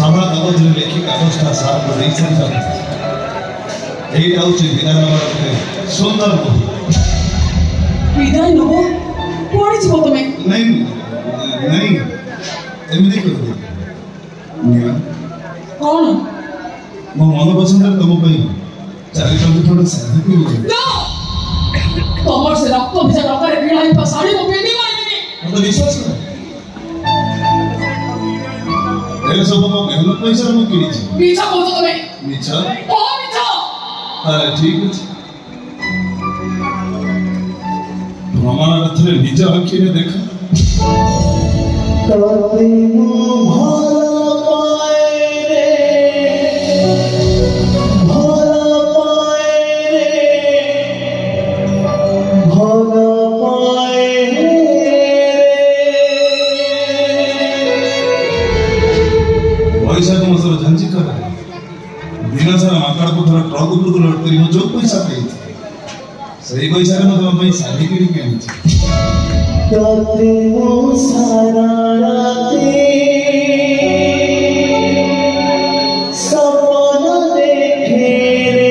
सादा कागज में लेखी कागज का साफ नहीं सकता एटा उचित विधान नंबर सुंदर विधान नो कोड़ी जीवो तमे नहीं एमती कर दे निया कौन मो मन पसंद तुम पई चारि टंकी थोड़ा शादी को नो तमर से रक्त भिजा डका रे भिड़ाई पर साड़ी को पेनी मारनी मत विश्वास कर ए सब मो मेहनत पैसा मो किनी छी पीछा बोल तमे मिछा ओ पीछा अरे ठीक है प्रमाण रथरे निज आँखि ने देखा तोते मो भला पाए रे भला पाए पैसा तुम सब झंझी कर दिन सारा माकड़ को थोड़ा ट्रक ऊपर को लोड करी जो पैसा पाई सही पैसा रे मतलब मैं शादी करी के आनी तोते वो सारा राते सपना देखे रे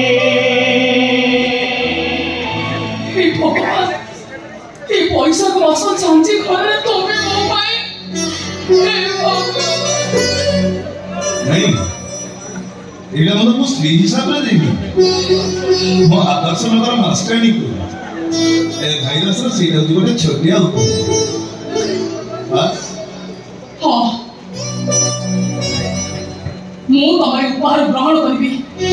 हे भगवान हे पैसा को आसो चांची घरे तोमे मो पाए हे भगवान नहीं एटा मतलब मो स्त्री हिसाब रे देबी मो आदर्श नगर मास्टरनी को ए भाईरस रे सीधा गोटे छोटिया बस हां मो तमरे उपहार ग्रहण करबी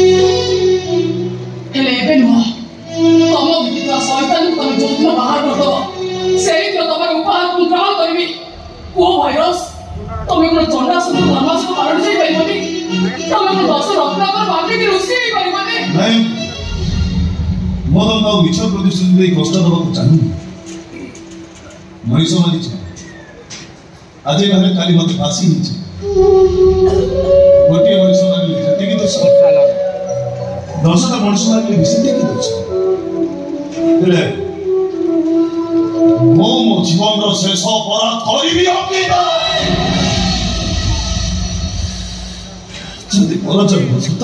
हेले एबे नो तम विदिता शैतान को जोतना बाहर कर दो सेही तो तमरे उपहार को ग्रहण करबी को भाईरस तमे को चंडा सुन नमाज को पारण से पाइबनी तमे को दस रत्नाकर बाकी की रुसी पाइबनी नहीं मोर तो मिछ प्रतिष्ठित दे कष्ट दबा को चाहू मनीष मारी आज घरे काली मत फांसी हिचे गोटे मनीष मारी जति की दोष 10टा मनीष मारी विसेते की दोष हेले मो जीवन रो शेष अपराध करिबी अकेला जदि पर जन्म सत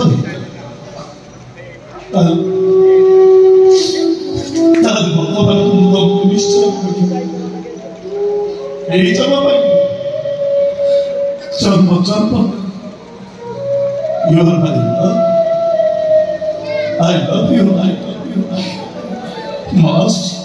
तार भगवान तुम निश्चय यही जन्म जन्म you are my love I love you Must